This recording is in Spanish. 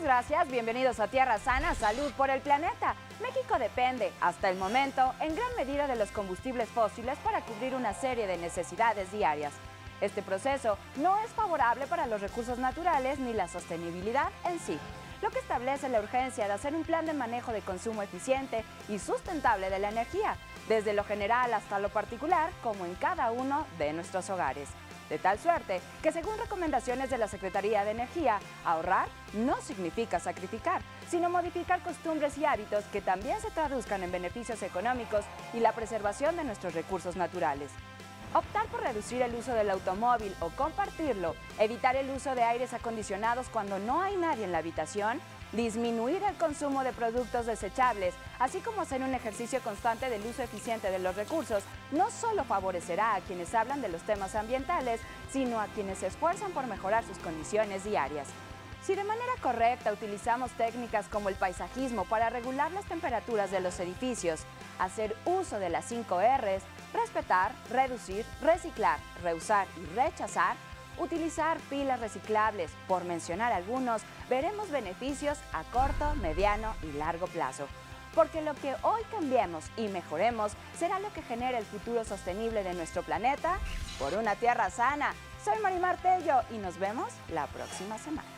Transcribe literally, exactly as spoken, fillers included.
gracias, bienvenidos a Tierra Sana, Salud por el Planeta. México depende, hasta el momento, en gran medida de los combustibles fósiles para cubrir una serie de necesidades diarias. Este proceso no es favorable para los recursos naturales ni la sostenibilidad en sí, lo que establece la urgencia de hacer un plan de manejo de consumo eficiente y sustentable de la energía, desde lo general hasta lo particular, como en cada uno de nuestros hogares. De tal suerte que, según recomendaciones de la Secretaría de Energía, ahorrar no significa sacrificar, sino modificar costumbres y hábitos que también se traduzcan en beneficios económicos y la preservación de nuestros recursos naturales. Optar por reducir el uso del automóvil o compartirlo, evitar el uso de aires acondicionados cuando no hay nadie en la habitación, disminuir el consumo de productos desechables, así como hacer un ejercicio constante del uso eficiente de los recursos, no solo favorecerá a quienes hablan de los temas ambientales, sino a quienes se esfuerzan por mejorar sus condiciones diarias. Si de manera correcta utilizamos técnicas como el paisajismo para regular las temperaturas de los edificios, hacer uso de las cinco erres, respetar, reducir, reciclar, reusar y rechazar, utilizar pilas reciclables, por mencionar algunos, veremos beneficios a corto, mediano y largo plazo. Porque lo que hoy cambiemos y mejoremos será lo que genere el futuro sostenible de nuestro planeta por una tierra sana. Soy Marimar Tello y nos vemos la próxima semana.